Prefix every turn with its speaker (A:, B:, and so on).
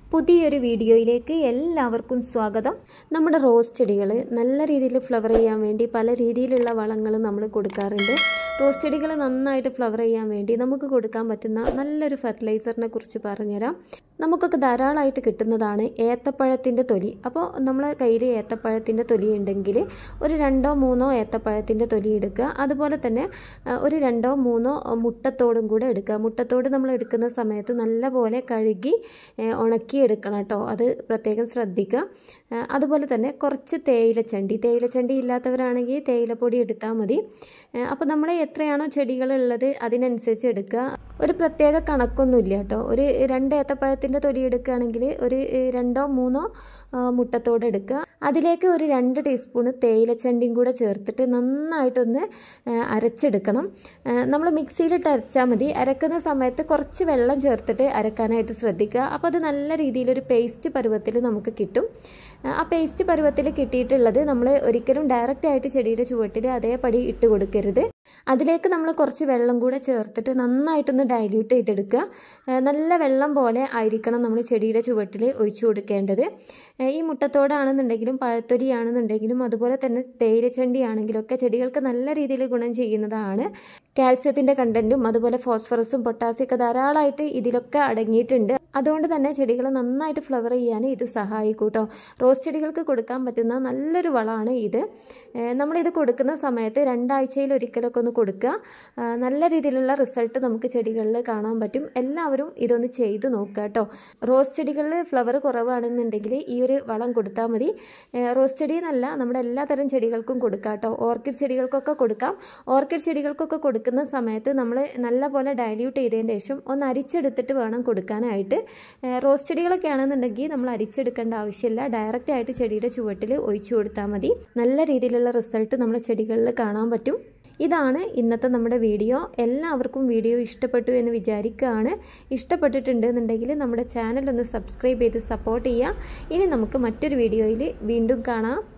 A: പുതിയൊരു വീഡിയോയിലേക്ക് എല്ലാവർക്കും സ്വാഗതം. നമ്മുടെ റോസ് ചെടികൾ നല്ല രീതിയിൽ ഫ്ലവർ ചെയ്യാൻ വേണ്ടി പല രീതിയിലുള്ള വളങ്ങൾ നമ്മൾ കൊടുക്കാറുണ്ട്. റോസ് ചെടികൾ നന്നായിട്ട് ഫ്ലവർ ചെയ്യാൻ വേണ്ടി നമുക്ക് കൊടുക്കാൻ പറ്റുന്ന നല്ലൊരു ഫെർട്ടിലൈസറിനെ കുറിച്ച് പറഞ്ഞുതരാം. നമുക്കൊക്കെ ധാരാളമായിട്ട് കിട്ടുന്നതാണ് ഏത്തപ്പഴത്തിൻ്റെ തൊലി. അപ്പോൾ നമ്മളെ കയ്യിൽ ഏത്തപ്പഴത്തിൻ്റെ തൊലി ഉണ്ടെങ്കിൽ ഒരു 2-3 ഏത്തപ്പഴത്തിൻ്റെ തൊലി എടുക്കുക. അതുപോലെ തന്നെ ഒരു 2-3 മുട്ടത്തോടും കൂടെ എടുക്കുക. മുട്ടത്തോട് നമ്മൾ എടുക്കുന്ന സമയത്ത് നല്ലപോലെ കഴുകി ഉണക്കി എടുക്കണം കേട്ടോ, അത് പ്രത്യേകം ശ്രദ്ധിക്കുക. അതുപോലെ തന്നെ കുറച്ച് തേയിലച്ചണ്ടി ഇല്ലാത്തവരാണെങ്കിൽ തേയിലപ്പൊടി എടുത്താൽ മതി. അപ്പോൾ നമ്മൾ എത്രയാണോ ചെടികളുള്ളത് അതിനനുസരിച്ച് എടുക്കുക. ഒരു പ്രത്യേക കണക്കൊന്നുമില്ല കേട്ടോ. ഒരു 2 ഏത്തപ്പഴത്തിൻ്റെ തൊലി എടുക്കുകയാണെങ്കിൽ ഒരു 2-3 മുട്ടത്തോട് എടുക്കുക. അതിലേക്ക് ഒരു 2 ടീസ്പൂണ് തേയിലച്ചണ്ടിയും കൂടെ ചേർത്തിട്ട് നന്നായിട്ടൊന്ന് അരച്ചെടുക്കണം. നമ്മൾ മിക്സിയിലിട്ട് അരച്ചാൽ മതി. അരക്കുന്ന സമയത്ത് കുറച്ച് വെള്ളം ചേർത്തിട്ട് അരക്കാനായിട്ട് ശ്രദ്ധിക്കുക. അപ്പോൾ അത് നല്ല രീതിയിലൊരു പേസ്റ്റ് പരുവത്തിൽ നമുക്ക് കിട്ടും. ആ പേസ്റ്റ് പരുവത്തിൽ കിട്ടിയിട്ടുള്ളത് നമ്മൾ ഒരിക്കലും ഡയറക്റ്റായിട്ട് ചെടിയുടെ ചുവട്ടിൽ അതേപടി ഇട്ട് കൊടുക്കരുത്. അതിലേക്ക് നമ്മൾ കുറച്ച് വെള്ളം കൂടെ ചേർത്തിട്ട് നന്നായിട്ടൊന്ന് ഡൈല്യൂട്ട് ചെയ്തെടുക്കുക. നല്ല വെള്ളം പോലെ ആയിരിക്കണം നമ്മൾ ചെടിയുടെ ചുവട്ടിൽ ഒഴിച്ചു കൊടുക്കേണ്ടത്. ഈ മുട്ടത്തോടാണെന്നുണ്ടെങ്കിലും പഴത്തൊലിയാണെന്നുണ്ടെങ്കിലും അതുപോലെ തന്നെ തേയിലച്ചണ്ടി ആണെങ്കിലും ഒക്കെ ചെടികൾക്ക് നല്ല രീതിയിൽ ഗുണം ചെയ്യുന്നതാണ്. കാൽസ്യത്തിൻ്റെ കണ്ടൻറ്റും അതുപോലെ ഫോസ്ഫറസും പൊട്ടാസ്യം ഒക്കെ ധാരാളമായിട്ട് ഇതിലൊക്കെ അടങ്ങിയിട്ടുണ്ട്. അതുകൊണ്ട് തന്നെ ചെടികൾ നന്നായിട്ട് ഫ്ലവർ ചെയ്യാൻ ഇത് സഹായിക്കും കേട്ടോ. റോസ് ചെടികൾക്ക് കൊടുക്കാൻ പറ്റുന്ന നല്ലൊരു വളമാണ് ഇത്. നമ്മളിത് കൊടുക്കുന്ന സമയത്ത് 2 ആഴ്ചയിൽ ഒരിക്കലൊക്കെ ഒന്ന് കൊടുക്കുക. നല്ല രീതിയിലുള്ള റിസൾട്ട് നമുക്ക് ചെടികളിൽ കാണാൻ പറ്റും. എല്ലാവരും ഇതൊന്ന് ചെയ്ത് നോക്കുക കേട്ടോ. റോസ് ചെടികളിൽ ഫ്ലവർ കുറവാണെന്നുണ്ടെങ്കിൽ ഈ ഒരു വളം കൊടുത്താൽ മതി. റോസ് ചെടി എന്നല്ല, നമ്മുടെ എല്ലാത്തരം ചെടികൾക്കും കൊടുക്കാം കേട്ടോ. ഓർക്കിഡ് ചെടികൾക്കൊക്കെ കൊടുക്കാം. ഓർക്കിഡ് ചെടികൾക്കൊക്കെ കൊടുക്കുന്ന സമയത്ത് നമ്മൾ നല്ലപോലെ ഡൈല്യൂട്ട് ചെയ്തതിന് ശേഷം ഒന്ന് അരിച്ചെടുത്തിട്ട് വേണം കൊടുക്കാനായിട്ട്. റോസ് ചെടികളൊക്കെ ആണെന്നുണ്ടെങ്കിൽ നമ്മൾ അരിച്ചെടുക്കേണ്ട ആവശ്യമില്ല. ഡയറക്റ്റ് ആയിട്ട് ചെടിയുടെ ചുവട്ടിൽ ഒഴിച്ചു കൊടുത്താൽ മതി. നല്ല രീതിയിലുള്ള റിസൾട്ട് നമ്മുടെ ചെടികളിൽ കാണാൻ പറ്റും. ഇതാണ് ഇന്നത്തെ നമ്മുടെ വീഡിയോ. എല്ലാവർക്കും വീഡിയോ ഇഷ്ടപ്പെട്ടു എന്ന് വിചാരിക്കുകയാണ്. ഇഷ്ടപ്പെട്ടിട്ടുണ്ടെന്നുണ്ടെങ്കിൽ നമ്മുടെ ചാനൽ ഒന്ന് സബ്സ്ക്രൈബ് ചെയ്ത് സപ്പോർട്ട് ചെയ്യുക. ഇനി നമുക്ക് മറ്റൊരു വീഡിയോയിൽ വീണ്ടും കാണാം.